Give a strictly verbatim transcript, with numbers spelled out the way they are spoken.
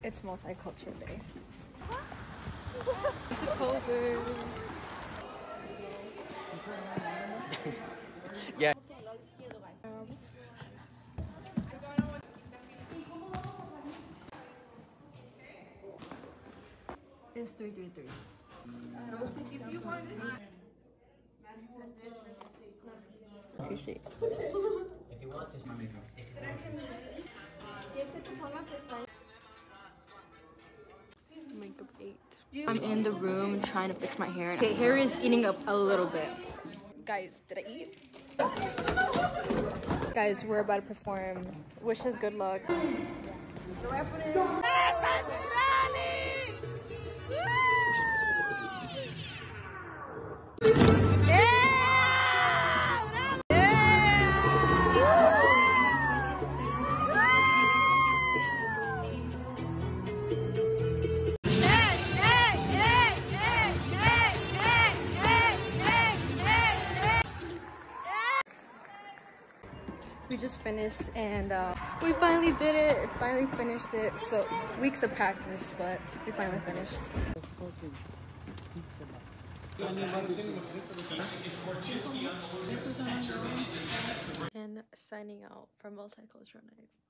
It's multicultural day. It's a Culver's. Yeah. It's three three three. If you want it. Too straight. If you want to, makeup. Makeup eight. I'm in the room trying to fix my hair. Okay, hair is eating up a little bit. Guys, did I eat? Guys, we're about to perform. Wish us good luck. We just finished and uh, we finally did it. Finally finished it. So weeks of practice, but we finally finished. And signing out for Multicultural Night.